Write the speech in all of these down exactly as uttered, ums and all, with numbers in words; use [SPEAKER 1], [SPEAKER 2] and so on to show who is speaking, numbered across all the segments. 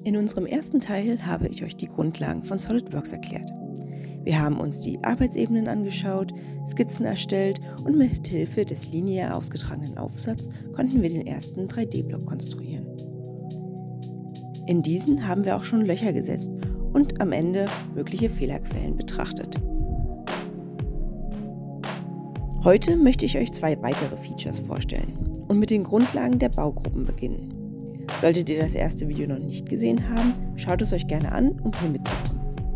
[SPEAKER 1] In unserem ersten Teil habe ich euch die Grundlagen von SolidWorks erklärt. Wir haben uns die Arbeitsebenen angeschaut, Skizzen erstellt und mit Hilfe des linear ausgetragenen Aufsatzes konnten wir den ersten drei D Block konstruieren. In diesen haben wir auch schon Löcher gesetzt und am Ende mögliche Fehlerquellen betrachtet. Heute möchte ich euch zwei weitere Features vorstellen und mit den Grundlagen der Baugruppen beginnen. Solltet ihr das erste Video noch nicht gesehen haben, schaut es euch gerne an, um hier mitzukommen.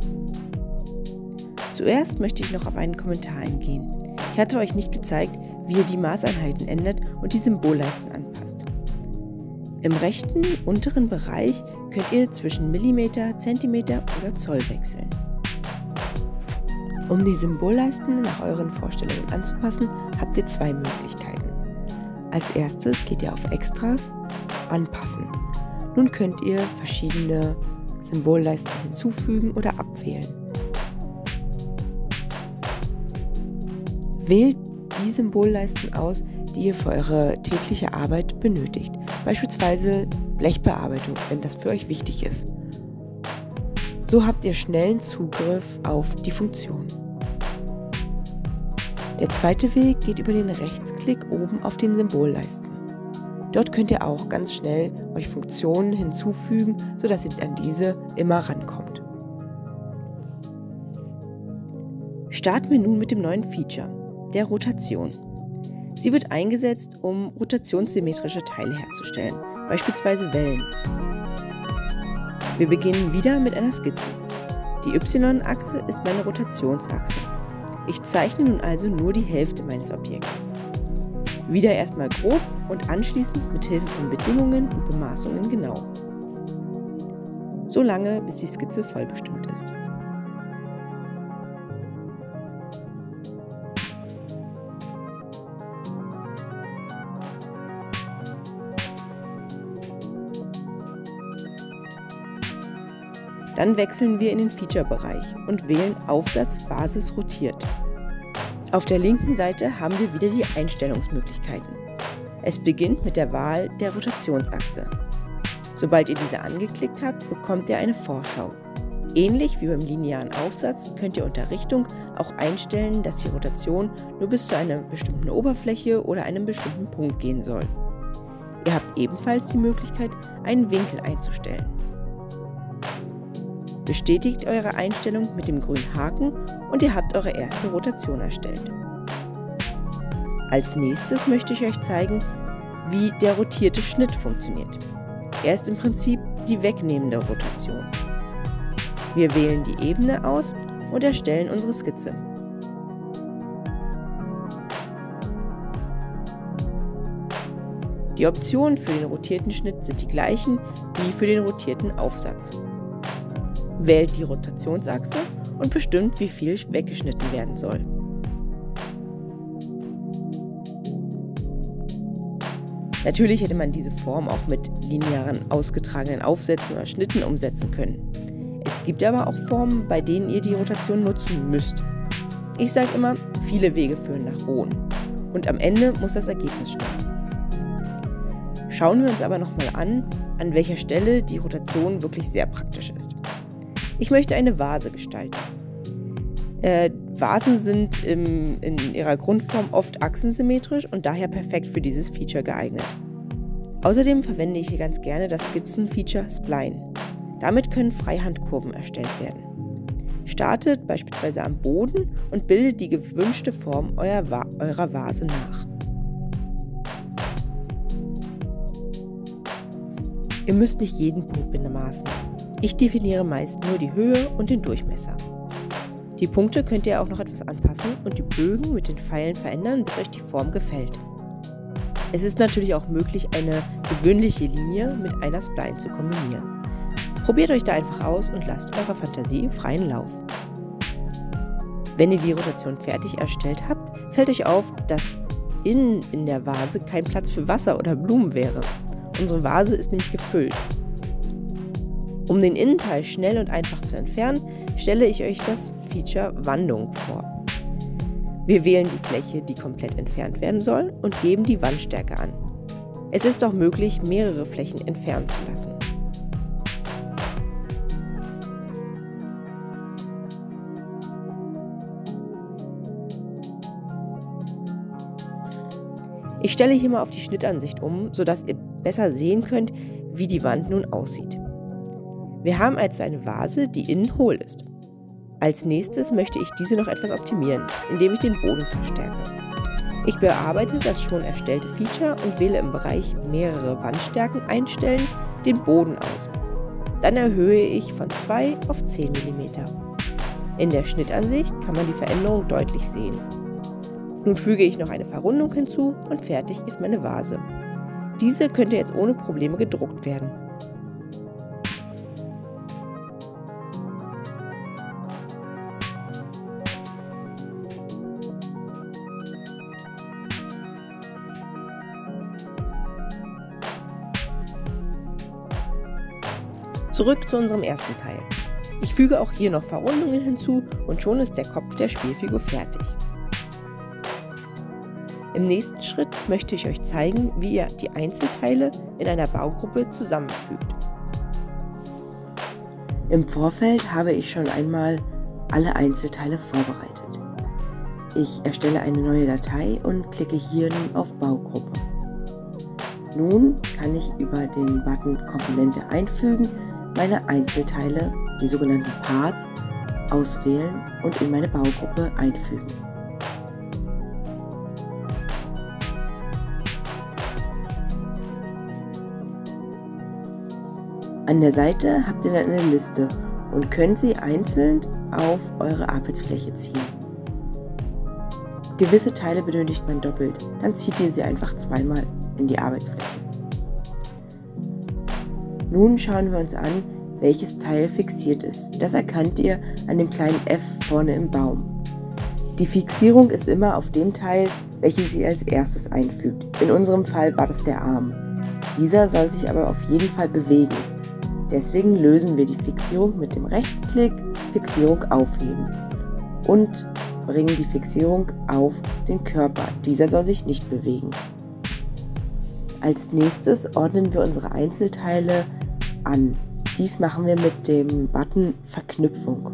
[SPEAKER 1] Zuerst möchte ich noch auf einen Kommentar eingehen. Ich hatte euch nicht gezeigt, wie ihr die Maßeinheiten ändert und die Symbolleisten anpasst. Im rechten unteren Bereich könnt ihr zwischen Millimeter, Zentimeter oder Zoll wechseln. Um die Symbolleisten nach euren Vorstellungen anzupassen, habt ihr zwei Möglichkeiten. Als erstes geht ihr auf Extras, Anpassen. Nun könnt ihr verschiedene Symbolleisten hinzufügen oder abwählen. Wählt die Symbolleisten aus, die ihr für eure tägliche Arbeit benötigt, beispielsweise Blechbearbeitung, wenn das für euch wichtig ist. So habt ihr schnellen Zugriff auf die Funktion. Der zweite Weg geht über den Rechtsklick oben auf den Symbolleisten. Dort könnt ihr auch ganz schnell euch Funktionen hinzufügen, sodass ihr an diese immer rankommt. Starten wir nun mit dem neuen Feature, der Rotation. Sie wird eingesetzt, um rotationssymmetrische Teile herzustellen, beispielsweise Wellen. Wir beginnen wieder mit einer Skizze. Die Y-Achse ist meine Rotationsachse. Ich zeichne nun also nur die Hälfte meines Objekts. Wieder erstmal grob und anschließend mit Hilfe von Bedingungen und Bemaßungen genau. So lange, bis die Skizze vollbestimmt ist. Dann wechseln wir in den Feature-Bereich und wählen Aufsatz Basis rotiert. Auf der linken Seite haben wir wieder die Einstellungsmöglichkeiten. Es beginnt mit der Wahl der Rotationsachse. Sobald ihr diese angeklickt habt, bekommt ihr eine Vorschau. Ähnlich wie beim linearen Aufsatz könnt ihr unter Richtung auch einstellen, dass die Rotation nur bis zu einer bestimmten Oberfläche oder einem bestimmten Punkt gehen soll. Ihr habt ebenfalls die Möglichkeit, einen Winkel einzustellen. Bestätigt eure Einstellung mit dem grünen Haken und ihr habt eure erste Rotation erstellt. Als nächstes möchte ich euch zeigen, wie der rotierte Schnitt funktioniert. Er ist im Prinzip die wegnehmende Rotation. Wir wählen die Ebene aus und erstellen unsere Skizze. Die Optionen für den rotierten Schnitt sind die gleichen wie für den rotierten Aufsatz. Wählt die Rotationsachse und bestimmt, wie viel weggeschnitten werden soll. Natürlich hätte man diese Form auch mit linearen ausgetragenen Aufsätzen oder Schnitten umsetzen können. Es gibt aber auch Formen, bei denen ihr die Rotation nutzen müsst. Ich sage immer, viele Wege führen nach Rom und am Ende muss das Ergebnis stimmen. Schauen wir uns aber nochmal an, an welcher Stelle die Rotation wirklich sehr praktisch ist. Ich möchte eine Vase gestalten. Äh, Vasen sind im, in ihrer Grundform oft achsensymmetrisch und daher perfekt für dieses Feature geeignet. Außerdem verwende ich hier ganz gerne das Skizzen-Feature Spline. Damit können Freihandkurven erstellt werden. Startet beispielsweise am Boden und bildet die gewünschte Form eurer, Va- eurer Vase nach. Ihr müsst nicht jeden Punkt bemaßen. Ich definiere meist nur die Höhe und den Durchmesser. Die Punkte könnt ihr auch noch etwas anpassen und die Bögen mit den Pfeilen verändern, bis euch die Form gefällt. Es ist natürlich auch möglich, eine gewöhnliche Linie mit einer Spline zu kombinieren. Probiert euch da einfach aus und lasst eurer Fantasie freien Lauf. Wenn ihr die Rotation fertig erstellt habt, fällt euch auf, dass innen in der Vase kein Platz für Wasser oder Blumen wäre. Unsere Vase ist nämlich gefüllt. Um den Innenteil schnell und einfach zu entfernen, stelle ich euch das Feature Wandung vor. Wir wählen die Fläche, die komplett entfernt werden soll und geben die Wandstärke an. Es ist auch möglich, mehrere Flächen entfernen zu lassen. Ich stelle hier mal auf die Schnittansicht um, sodass ihr besser sehen könnt, wie die Wand nun aussieht. Wir haben jetzt eine Vase, die innen hohl ist. Als nächstes möchte ich diese noch etwas optimieren, indem ich den Boden verstärke. Ich bearbeite das schon erstellte Feature und wähle im Bereich mehrere Wandstärken einstellen den Boden aus. Dann erhöhe ich von zwei auf zehn Millimeter. In der Schnittansicht kann man die Veränderung deutlich sehen. Nun füge ich noch eine Verrundung hinzu und fertig ist meine Vase. Diese könnte jetzt ohne Probleme gedruckt werden. Zurück zu unserem ersten Teil. Ich füge auch hier noch Verrundungen hinzu und schon ist der Kopf der Spielfigur fertig. Im nächsten Schritt möchte ich euch zeigen, wie ihr die Einzelteile in einer Baugruppe zusammenfügt. Im Vorfeld habe ich schon einmal alle Einzelteile vorbereitet. Ich erstelle eine neue Datei und klicke hier nun auf Baugruppe. Nun kann ich über den Button Komponente einfügen meine Einzelteile, die sogenannten Parts, auswählen und in meine Baugruppe einfügen. An der Seite habt ihr dann eine Liste und könnt sie einzeln auf eure Arbeitsfläche ziehen. Gewisse Teile benötigt man doppelt, dann zieht ihr sie einfach zweimal in die Arbeitsfläche. Nun schauen wir uns an, welches Teil fixiert ist. Das erkannt ihr an dem kleinen F vorne im Baum. Die Fixierung ist immer auf dem Teil, welches ihr als erstes einfügt. In unserem Fall war das der Arm. Dieser soll sich aber auf jeden Fall bewegen. Deswegen lösen wir die Fixierung mit dem Rechtsklick Fixierung aufheben und bringen die Fixierung auf den Körper. Dieser soll sich nicht bewegen. Als nächstes ordnen wir unsere Einzelteile an. Dies machen wir mit dem Button Verknüpfung.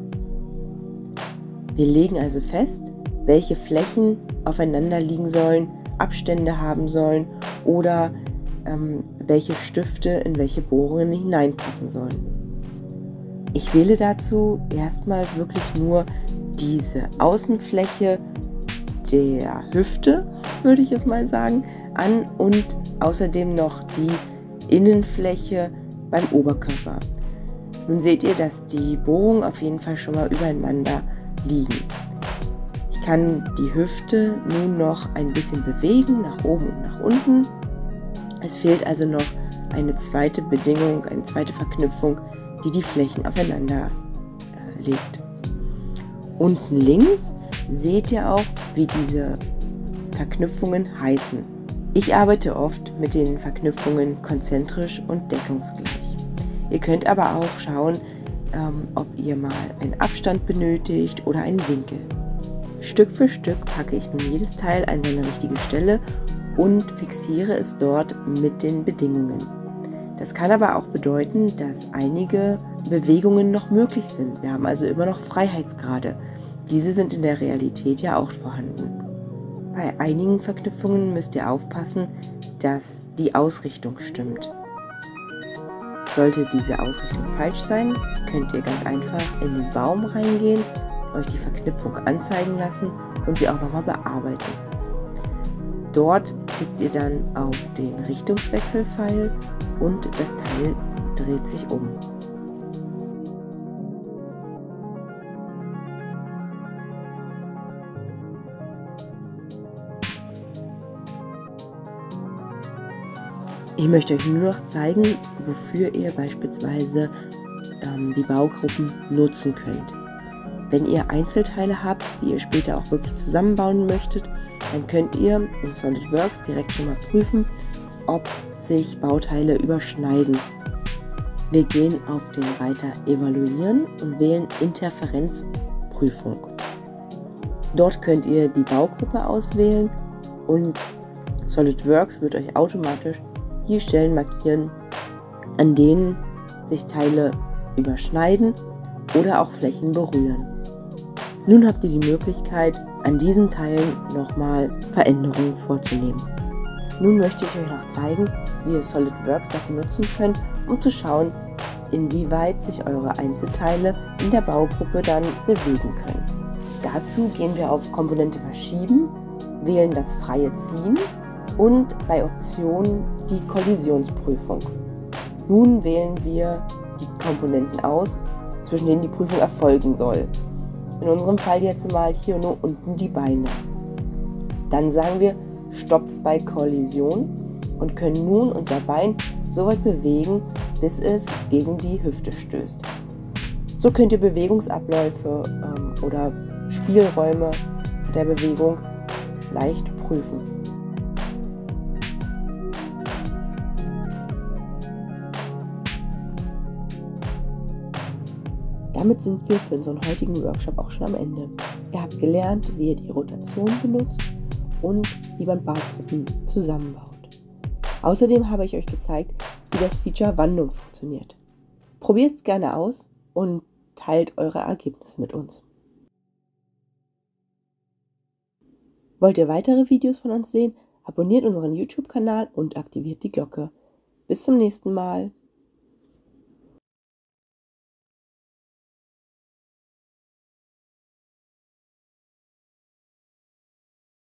[SPEAKER 1] Wir legen also fest, welche Flächen aufeinander liegen sollen, Abstände haben sollen oder ähm, welche Stifte in welche Bohrungen hineinpassen sollen. Ich wähle dazu erstmal wirklich nur diese Außenfläche der Hüfte, würde ich es mal sagen, an und außerdem noch die Innenfläche beim Oberkörper. Nun seht ihr, dass die Bohrungen auf jeden Fall schon mal übereinander liegen. Ich kann die Hüfte nun noch ein bisschen bewegen, nach oben und nach unten. Es fehlt also noch eine zweite Bedingung, eine zweite Verknüpfung, die die Flächen aufeinander äh, legt. Unten links seht ihr auch, wie diese Verknüpfungen heißen. Ich arbeite oft mit den Verknüpfungen konzentrisch und deckungsgleich. Ihr könnt aber auch schauen, ähm, ob ihr mal einen Abstand benötigt oder einen Winkel. Stück für Stück packe ich nun jedes Teil an seine richtige Stelle und fixiere es dort mit den Bedingungen. Das kann aber auch bedeuten, dass einige Bewegungen noch möglich sind. Wir haben also immer noch Freiheitsgrade. Diese sind in der Realität ja auch vorhanden. Bei einigen Verknüpfungen müsst ihr aufpassen, dass die Ausrichtung stimmt. Sollte diese Ausrichtung falsch sein, könnt ihr ganz einfach in den Baum reingehen, euch die Verknüpfung anzeigen lassen und sie auch nochmal bearbeiten. Dort klickt ihr dann auf den Richtungswechselpfeil und das Teil dreht sich um. Ich möchte euch nur noch zeigen, wofür ihr beispielsweise ähm, die Baugruppen nutzen könnt. Wenn ihr Einzelteile habt, die ihr später auch wirklich zusammenbauen möchtet, dann könnt ihr in SolidWorks direkt schon mal prüfen, ob sich Bauteile überschneiden. Wir gehen auf den Reiter Evaluieren und wählen Interferenzprüfung. Dort könnt ihr die Baugruppe auswählen und SolidWorks wird euch automatisch die Stellen markieren, an denen sich Teile überschneiden oder auch Flächen berühren. Nun habt ihr die Möglichkeit, an diesen Teilen nochmal Veränderungen vorzunehmen. Nun möchte ich euch noch zeigen, wie ihr SolidWorks dafür nutzen könnt, um zu schauen, inwieweit sich eure Einzelteile in der Baugruppe dann bewegen können. Dazu gehen wir auf Komponente verschieben, wählen das freie Ziehen und bei Optionen die Kollisionsprüfung. Nun wählen wir die Komponenten aus, zwischen denen die Prüfung erfolgen soll. In unserem Fall jetzt mal hier nur unten die Beine. Dann sagen wir Stopp bei Kollision und können nun unser Bein so weit bewegen, bis es gegen die Hüfte stößt. So könnt ihr Bewegungsabläufe ähm, oder Spielräume der Bewegung leicht prüfen. Damit sind wir für unseren heutigen Workshop auch schon am Ende. Ihr habt gelernt, wie ihr die Rotation benutzt und wie man Baugruppen zusammenbaut. Außerdem habe ich euch gezeigt, wie das Feature Wandung funktioniert. Probiert es gerne aus und teilt eure Ergebnisse mit uns. Wollt ihr weitere Videos von uns sehen? Abonniert unseren YouTube-Kanal und aktiviert die Glocke. Bis zum nächsten Mal.